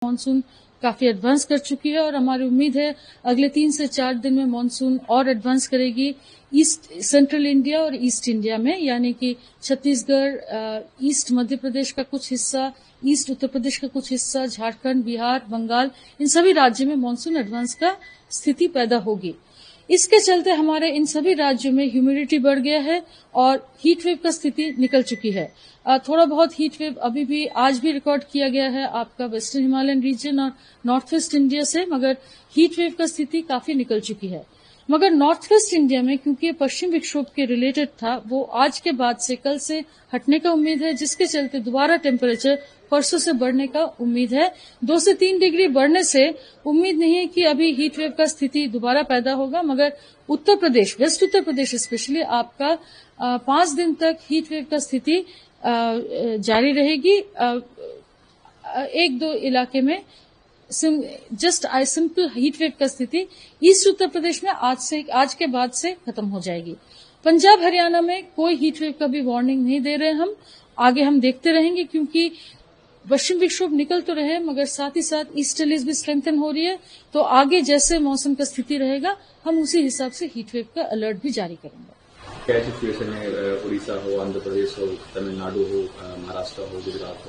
Monsoon काफी advance कर चुकी है और हमारी उम्मीद है अगले 3 से 4 दिन में मानसून और एडवांस करेगी ईस्ट सेंट्रल इंडिया और ईस्ट इंडिया में, यानी कि छत्तीसगढ़, ईस्ट मध्य प्रदेश का कुछ हिस्सा, ईस्ट उत्तर प्रदेश का कुछ हिस्सा, झारखंड, बिहार, बंगाल, इन सभी राज्यों में मानसून एडवांस का स्थिति पैदा होगी। इसके चलते हमारे इन सभी राज्यों में ह्यूमिडिटी बढ़ गया है और हीट वेव का स्थिति निकल चुकी है। थोड़ा बहुत हीट वेव अभी भी आज भी रिकॉर्ड किया गया है आपका वेस्टर्न हिमालयन रीजन और नॉर्थ वेस्ट इंडिया से, मगर हीट वेव का स्थिति काफी निकल चुकी है। मगर नॉर्थ वेस्ट इंडिया में क्योंकि पश्चिम विक्षोभ के रिलेटेड था, वो आज के बाद से कल से हटने का उम्मीद है, जिसके चलते दोबारा टेम्परेचर परसों से बढ़ने का उम्मीद है। 2 से 3 डिग्री बढ़ने से उम्मीद नहीं है कि अभी हीट वेव का स्थिति दोबारा पैदा होगा, मगर उत्तर प्रदेश, वेस्ट उत्तर प्रदेश स्पेशली आपका 5 दिन तक हीट वेव का स्थिति जारी रहेगी। 1-2 इलाके में सिंपल हीट वेव का स्थिति ईस्ट उत्तर प्रदेश में आज के बाद से खत्म हो जाएगी। पंजाब हरियाणा में कोई हीट वेव का भी वार्निंग नहीं दे रहे हम, आगे हम देखते रहेंगे क्योंकि पश्चिम विक्षोभ निकल तो रहे मगर साथ ही साथ ईस्टर्लीज भी स्ट्रेंथन हो रही है, तो आगे जैसे मौसम का स्थिति रहेगा हम उसी हिसाब से हीट वेव का अलर्ट भी जारी करेंगे। क्या सिचुएशन है उड़ीसा हो, आंध्र प्रदेश हो, तमिलनाडु हो, महाराष्ट्र हो, गुजरात हो?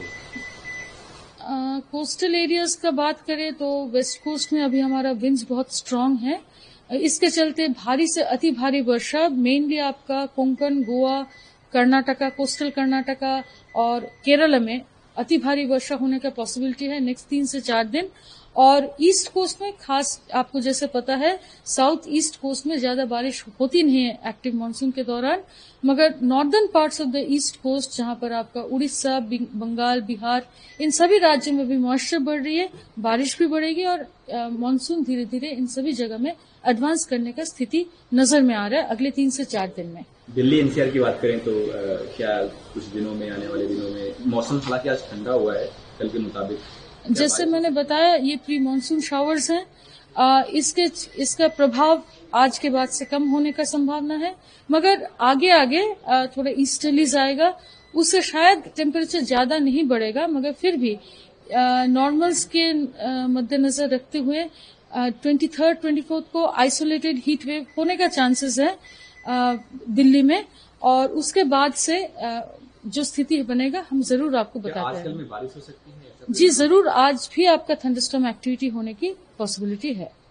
कोस्टल एरियाज का बात करें तो वेस्ट कोस्ट में अभी हमारा विंड्स बहुत स्ट्रांग है, इसके चलते भारी से अति भारी वर्षा मेनली आपका कोंकण, गोवा, कर्नाटका, कोस्टल कर्नाटका और केरल में अति भारी वर्षा होने का पॉसिबिलिटी है नेक्स्ट 3 से 4 दिन। और ईस्ट कोस्ट में खास आपको जैसे पता है साउथ ईस्ट कोस्ट में ज्यादा बारिश होती नहीं है एक्टिव मानसून के दौरान, मगर northern parts of the east coast जहां पर आपका उड़ीसा, बंगाल, बिहार, इन सभी राज्यों में भी मॉइस्चर बढ़ रही है, बारिश भी बढ़ेगी और मानसून धीरे धीरे इन सभी जगह में एडवांस करने का स्थिति नजर में आ रहा है अगले 3 से 4 दिन में। दिल्ली एनसीआर की बात करें तो क्या कुछ दिनों में, आने वाले दिनों में मौसम हालांकि आज ठंडा हुआ है कल के मुताबिक, जैसे मैंने बताया ये प्री मानसून शावर्स हैं, इसका प्रभाव आज के बाद से कम होने का संभावना है, मगर आगे थोड़ा ईस्टर्लीज आएगा, उससे शायद टेम्परेचर ज्यादा नहीं बढ़ेगा, मगर फिर भी नॉर्मल्स के मद्देनजर रखते हुए 23rd, 24th को आइसोलेटेड हीट वेव होने का चांसेस है दिल्ली में, और उसके बाद से जो स्थिति बनेगा हम जरूर आपको बताते हैं। आजकल में बारिश हो सकती है? जी जरूर, आज भी आपका थंडरस्टॉर्म एक्टिविटी होने की पॉसिबिलिटी है।